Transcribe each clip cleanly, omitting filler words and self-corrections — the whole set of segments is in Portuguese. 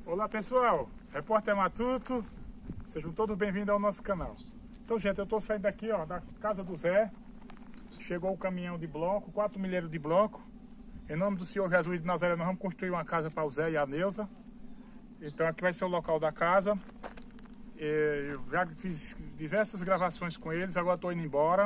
Olá pessoal, Repórter Matuto, sejam todos bem-vindos ao nosso canal. Então gente, eu estou saindo aqui ó, da casa do Zé. Chegou o caminhão de bloco, 4 milheiros de bloco. Em nome do Senhor Jesus de Nazaré, nós vamos construir uma casa para o Zé e a Neuza. Então aqui vai ser o local da casa. Eu já fiz diversas gravações com eles, agora estou indo embora.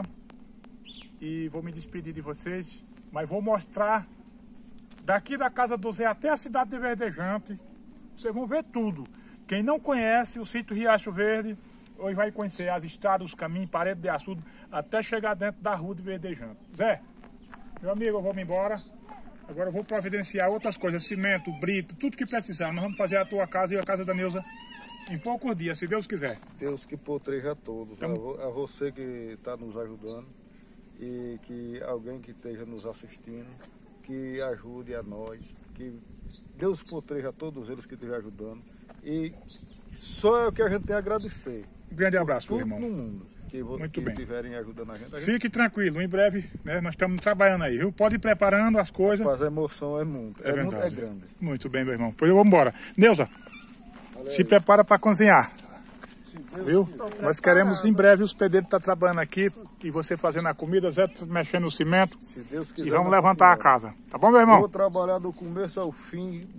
E vou me despedir de vocês, mas vou mostrar daqui da casa do Zé até a cidade de Verdejante. Vocês vão ver tudo. Quem não conhece o sítio Riacho Verde, hoje vai conhecer as estradas, os caminhos, parede de açude, até chegar dentro da rua de Verdejante. Zé, meu amigo, eu vou me embora. Agora eu vou providenciar outras coisas, cimento, brito, tudo que precisar. Nós vamos fazer a tua casa e a casa da Neuza em poucos dias, se Deus quiser. Deus que proteja a todos, então, a você que está nos ajudando e que alguém que esteja nos assistindo, que ajude a nós, que Deus proteja a todos eles que estejam ajudando. E só é o que a gente tem a agradecer. Um grande abraço, meu irmão. No mundo que estiverem ajudando a gente. Fique tranquilo, em breve, né, nós estamos trabalhando aí, viu? Pode ir preparando as coisas. Mas a emoção é muito, é grande. Muito bem, meu irmão. Pois eu vou embora. Neuza, se prepara para cozinhar. Viu? Nós queremos em breve os pedreiros estar trabalhando aqui e você fazendo a comida, Zé mexendo no cimento. Se Deus quiser, e vamos levantar a casa. Tá bom, meu irmão? Vou trabalhar do começo ao fim,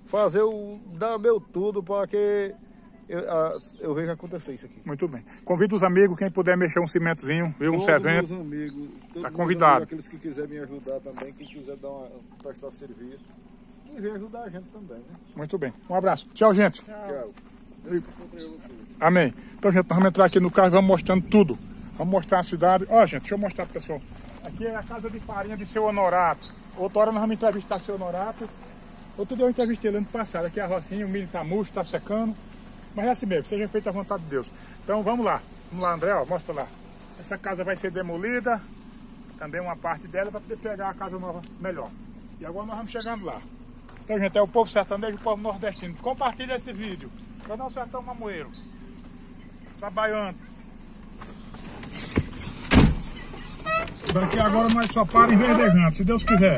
dar meu tudo para que eu veja acontecer isso aqui. Muito bem. Convido os amigos, quem puder mexer um cimentozinho, viu? Um servente. Meus amigos, tá convidado. Aqueles que quiserem me ajudar também, quem quiser prestar serviço, quem vem ajudar a gente também, né? Muito bem. Um abraço. Tchau, gente. Tchau. Deus proteja você. Amém. Então, gente, nós vamos entrar aqui no carro e vamos mostrando tudo. Vamos mostrar a cidade. Ó, gente, deixa eu mostrar pro pessoal. Aqui é a casa de farinha de seu Honorato. Outra hora nós vamos entrevistar seu Honorato. Outro dia eu entrevistei ele ano passado. Aqui é a rocinha, o milho está murcho, está secando. Mas é assim mesmo, seja feito à vontade de Deus. Então vamos lá. Vamos lá, André, ó, mostra lá. Essa casa vai ser demolida. Também uma parte dela para poder pegar a casa nova melhor. E agora nós vamos chegando lá. Então, gente, é o povo sertanejo e o povo nordestino. Compartilha esse vídeo. Canal Sertão Mamoeiro. Trabalhando. Daqui agora nós só para em Verdejante, se Deus quiser.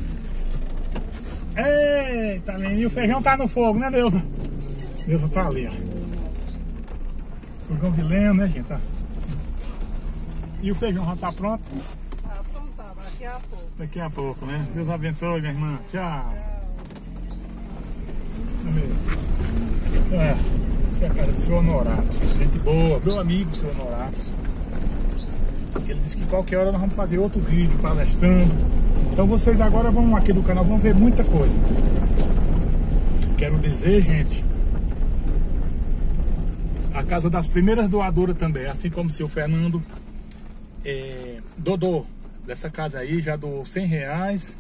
Eita, menino, e o feijão tá no fogo, né, Neuza? Neuza tá ali, ó. Fogão de lenha, né, gente? E o feijão já tá pronto? Tá pronto, daqui a pouco. Daqui a pouco, né? Deus abençoe, minha irmã. Tchau. Essa é a casa do seu Honorato. Gente boa, meu amigo, seu Honorato. Ele disse que qualquer hora nós vamos fazer outro vídeo palestrando. Então vocês agora vão aqui do canal, vão ver muita coisa. Quero dizer, gente, a casa das primeiras doadoras também, assim como o seu Fernando Dodô, dessa casa aí, já doou R$100.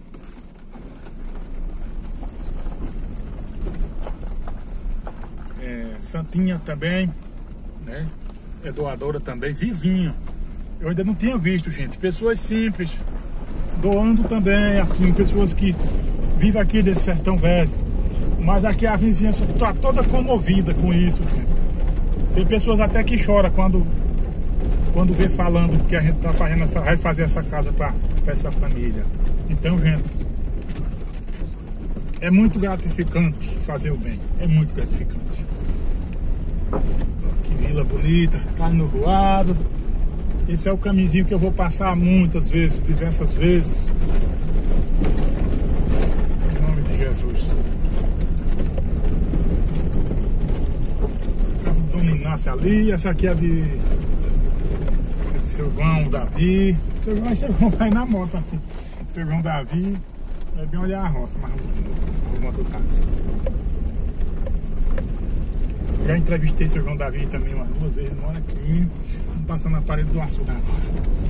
Santinha também, né? É doadora também, vizinho. Eu ainda não tinha visto, gente, pessoas simples doando também, assim, pessoas que vivem aqui desse sertão velho. Mas aqui a vizinhança está toda comovida com isso, gente. Tem pessoas até que choram quando vê falando que a gente tá fazendo vai fazer essa casa para essa família. Então, gente, é muito gratificante fazer o bem, é muito gratificante. Que vila bonita, carne no voado. Esse é o caminhozinho que eu vou passar muitas vezes, diversas vezes. Em nome de Jesus. Casa do Dona Inácia ali. Essa aqui é de seu irmão Davi. Seu irmão vai na moto aqui. Seu irmão Davi. É bem olhar a roça, mas não vou o táxi. Já entrevistei seu João Davi também umas 2 vezes, mora aqui. Vamos passar na parede do açude agora.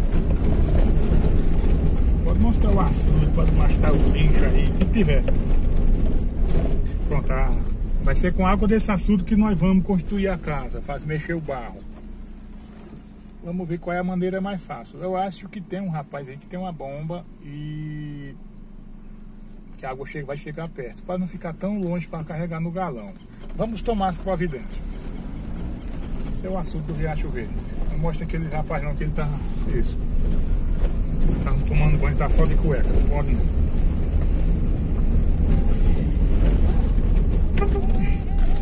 Pode mostrar o açude, pode mostrar o lixo aí, o que tiver. Pronto, vai ser com água desse açude que nós vamos construir a casa, mexer o barro. Vamos ver qual é a maneira mais fácil. Eu acho que tem um rapaz aí que tem uma bomba e que a água vai chegar perto, para não ficar tão longe para carregar no galão. Vamos tomar as providências. Esse é o açude do Riacho Verde. Não mostra aquele rapaz não, que ele tá... Isso. Tá tomando banho, tá só de cueca. Não pode não.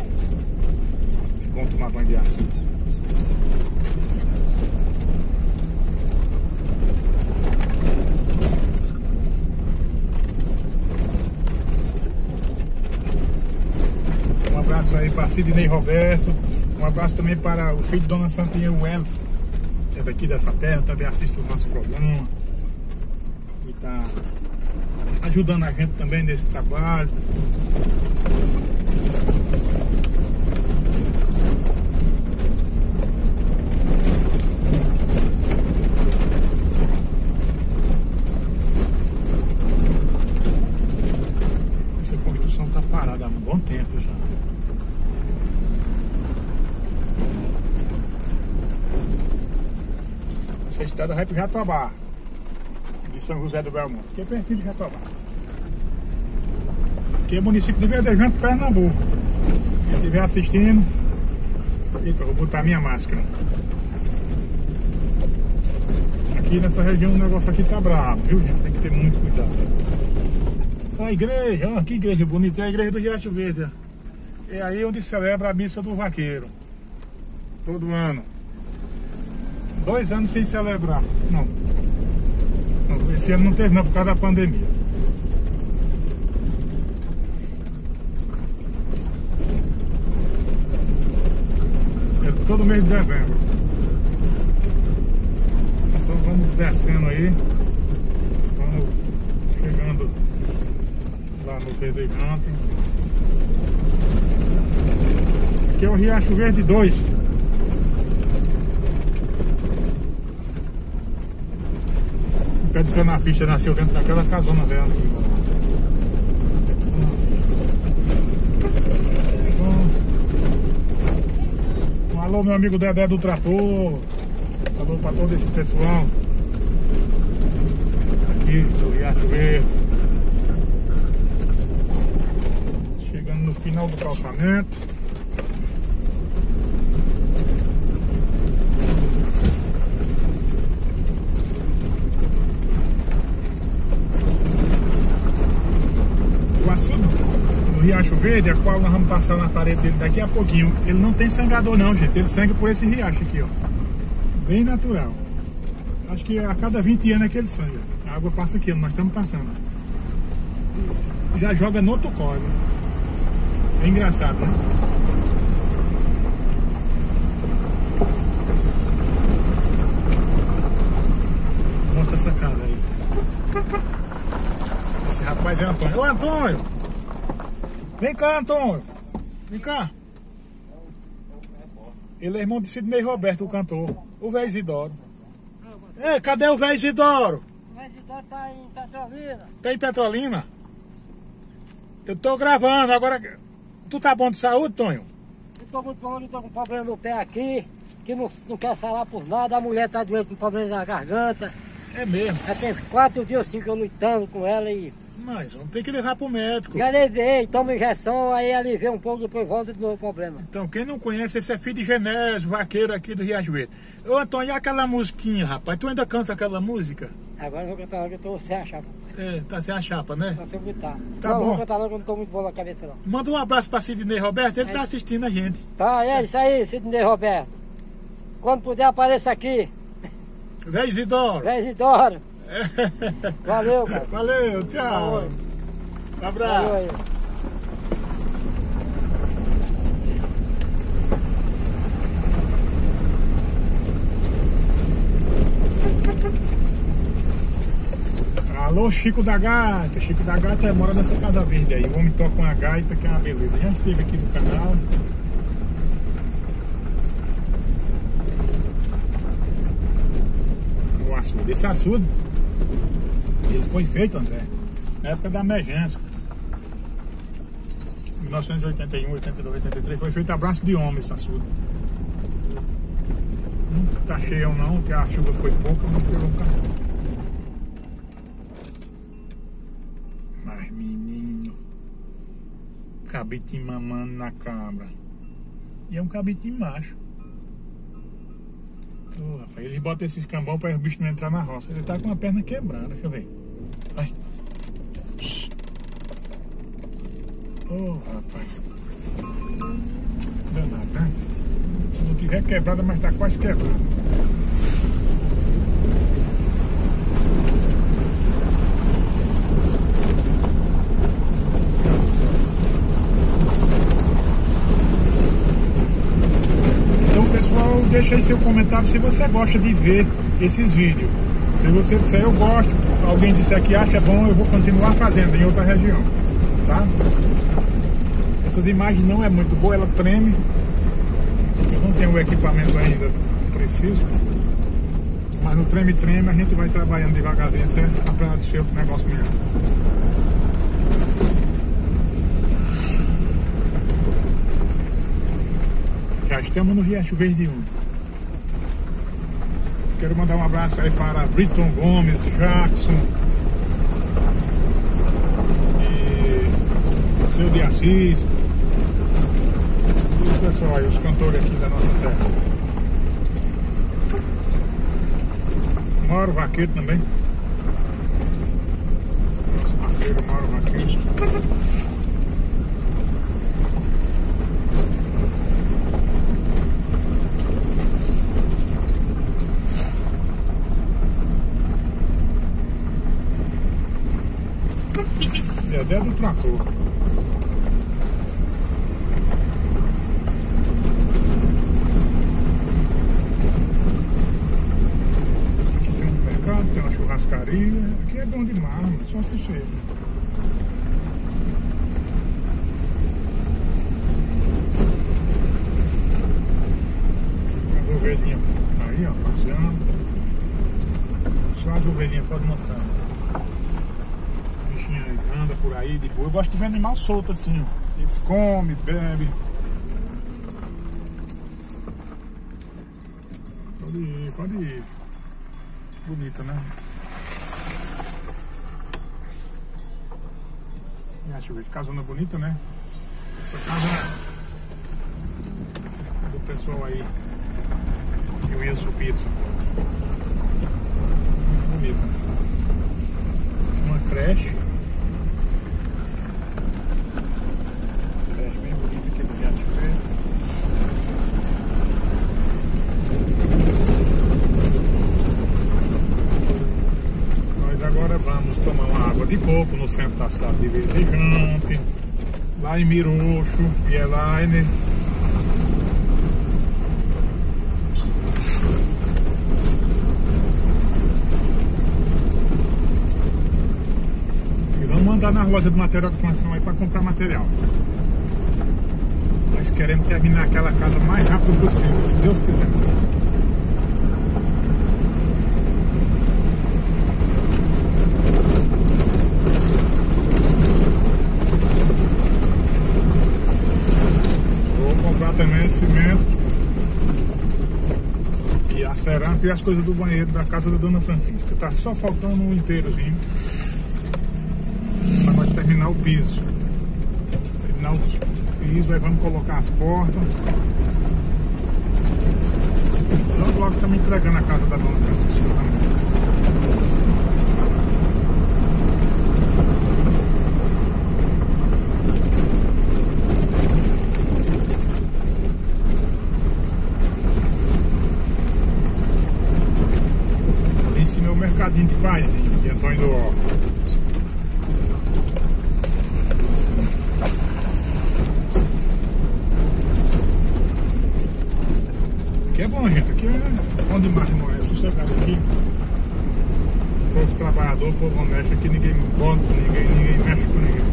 de açúcar. Um abraço aí para Sidney Roberto. Um abraço também para o filho de Dona Santinha, o Hélio, que é daqui dessa terra, também assiste o nosso programa e está ajudando a gente também nesse trabalho. Essa construção está parada há um bom tempo já. Essa estrada vai para Jatobá, de São José do Belmonte, que é pertinho de Jatobá. Aqui é município de Verdejante, Pernambuco. Quem estiver assistindo, eita, vou botar minha máscara. Aqui nessa região o negócio aqui tá bravo, viu, gente? Tem que ter muito cuidado. A igreja, ó, que igreja bonita, é a igreja do Riacho Verde. É aí onde celebra a missa do vaqueiro, todo ano. 2 anos sem celebrar. Não, esse ano não teve não, por causa da pandemia. É todo mês de dezembro. Então vamos descendo aí. Vamos chegando lá no Verdejante. Aqui é o Riacho Verde 2. O pé de canaficha nasceu dentro daquela casona velha antiga. Um alô, meu amigo Dedé do Trator. Alô para todo esse pessoal aqui do Riacho Verde. Chegando no final do calçamento. Riacho Verde, a qual nós vamos passar na parede dele daqui a pouquinho, ele não tem sangador não, gente, ele sangra por esse riacho aqui, ó, bem natural. Acho que a cada 20 anos é que ele sangra, a água passa aqui, nós estamos passando, já joga no outro córrego. É engraçado, né? Mostra essa cara aí. Esse rapaz é Antônio. Ô Antônio! Vem cá, Antônio. Vem cá. Ele é irmão de Sidney Roberto, o cantor. O velho Isidoro. Ei, cadê o velho Isidoro? O velho Isidoro tá em Petrolina. Tá em Petrolina? Eu tô gravando. Agora, tu tá bom de saúde, Tonho? Eu tô muito bom, eu tô com problema no pé aqui, que não quer falar por nada. A mulher tá doente com problema na garganta. É mesmo? Já tem 4 dias assim que eu lutando com ela e... Mas vamos ter que levar pro médico. Já levei, tomo injeção, aí alivia um pouco, depois volta de novo o problema. Então, quem não conhece, esse é filho de Genésio, vaqueiro aqui do Riacho Verde. Ô, Antônio, e aquela musiquinha, rapaz? Tu ainda canta aquela música? Agora eu vou cantar logo, eu tô sem a chapa. É, tá sem a chapa, né? Tá sem gritar. Tá não, bom. Vou cantar logo, eu não tô muito bom na cabeça não. Manda um abraço pra Sidney Roberto, ele tá assistindo a gente. Tá, é isso aí, Sidney Roberto. Quando puder, apareça aqui. Véi Isidoro. Véi Isidoro. Valeu, cara. Valeu, tchau. Valeu. Um abraço. Valeu aí. Alô, Chico da Gaita. Chico da Gaita mora nessa casa verde aí. O homem toca uma gaita que é uma beleza. Já esteve aqui no canal. O açude. Esse açude, ele foi feito, André, na época da emergência. 1981, 82, 83, foi feito a braço de homem esse açude. Não tá cheio não, porque a chuva foi pouca, não pegou o carro. Mas menino, cabitinho mamando na cabra. E é um cabitinho macho. Oh, rapaz, eles botam esses cambão para os bichos não entrar na roça. Ele tá com a perna quebrada, deixa eu ver. Vai. Oh, rapaz. Danado, né? É quebrada, mas tá quase quebrada. Então, pessoal, deixa aí seu comentário se você gosta de ver esses vídeos. Se você disser eu gosto, alguém disser que acha bom, eu vou continuar fazendo em outra região, tá? Essas imagens não é muito boa, ela treme. Eu não tenho o equipamento ainda preciso, mas no treme-treme a gente vai trabalhando devagarzinho até aparecer o negócio melhor. Já estamos no Riacho Verde 1. Quero mandar um abraço aí para Britton Gomes, Jackson e Seu de Assis. E o pessoal aí, os cantores aqui da nossa terra. Mauro Vaqueiro também. Nosso parceiro Mauro Vaqueiro. É do trator. Aqui tem um mercado, tem uma churrascaria. Aqui é bom demais, só sossego. Uma ovelhinha aí, ó, passeando. Só as ovelhinhas pode mostrar. Anda por aí de boa. Eu gosto de ver animal solto assim, ó. Eles comem, bebem. Pode ir, pode ir. Bonita, né? Deixa eu ver, casona bonita, né? Essa casa é do pessoal aí que eu ia subir essa. Bonita. Uma creche. Vamos tomar uma água de coco no centro da cidade de Verdejante, lá em Miroxo, Elaine. E vamos andar nas lojas de material de construção aí para comprar material. Nós queremos terminar aquela casa o mais rápido possível, se Deus quiser. Também cimento e a cerâmica e as coisas do banheiro da casa da Dona Francisca. Tá só faltando um inteirozinho para nós terminar o piso. Terminar o piso, aí vamos colocar as portas. Logo logo estamos entregando a casa da Dona Francisca também. Mercadinho de Paizinho, de Antônio do Ó. Aqui é bom, gente. Aqui é bom demais, não é? Sossegado aqui. Povo trabalhador, povo honesto. Aqui ninguém bota ninguém mexe com ninguém.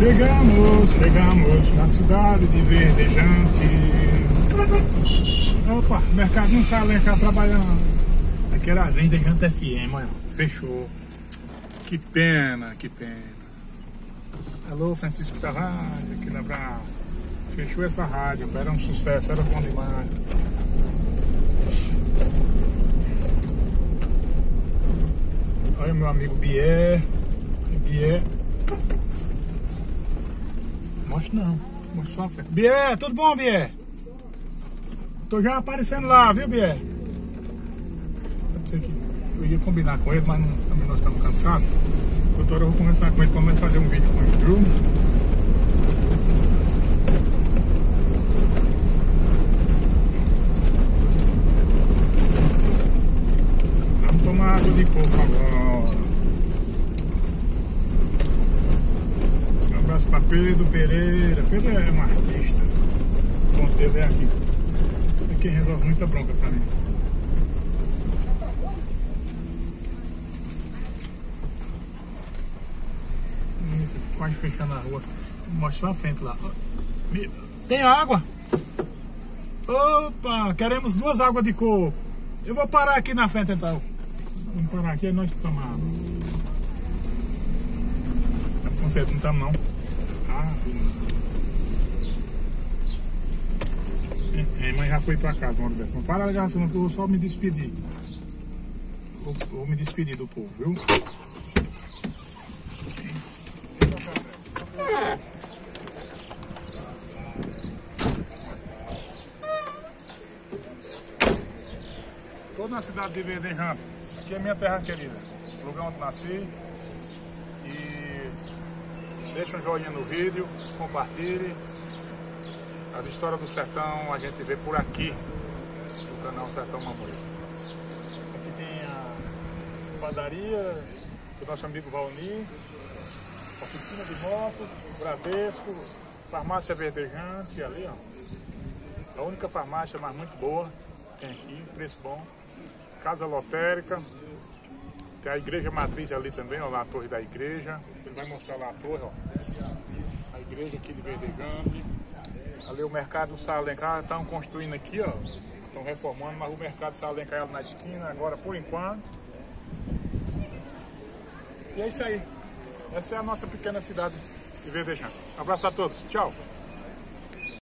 Chegamos na cidade de Verdejante. Opa, Mercadinho Salencar trabalhando. Aqui era a Verdejante FM, olha, fechou. Que pena, que pena. Alô, Francisco Tavares, aquele abraço. Fechou essa rádio, era um sucesso, era bom demais. Olha meu amigo Bié. Mostra não, mostra só a frente. Bié, tudo bom, Bié? Tô já aparecendo lá, viu, Bié? Pode ser que eu ia combinar com ele, mas não, também nós estamos cansados. Doutor, eu vou conversar com ele para fazer um vídeo com ele, viu? Vamos tomar água de coco agora. Um abraço para Pedro Pereira. Pedro é um artista. O ponto dele é aqui. É quem resolve muita bronca para mim. Quase fechando a rua. Mostra a frente lá. Tem água? Opa, queremos 2 águas de coco. Eu vou parar aqui na frente então. Vamos parar aqui e nós tomar água. Estamos com sede, não estamos não. Mãe já foi pra casa uma hora dessa. Não para a ligação, eu vou só me despedir. Vou me despedir do povo, viu? Estou na cidade de Verdejante, aqui é minha terra querida, lugar onde nasci. E deixa um joinha no vídeo, compartilhe. As histórias do sertão a gente vê por aqui, no canal Sertão Mamoeiro. Aqui tem a padaria do nosso amigo Valnir, oficina de moto, Bradesco, farmácia Verdejante, ali ó. A única farmácia, mas muito boa, tem aqui, preço bom. Casa lotérica, tem a igreja matriz ali também, ó, lá a torre da igreja. Ele vai mostrar lá a torre, ó. A igreja aqui de Verdejante. Ali o mercado Salencar, estão construindo aqui, ó. Estão reformando, mas o mercado Salencar na esquina agora por enquanto. E é isso aí. Essa é a nossa pequena cidade de Verdejante. Um abraço a todos. Tchau.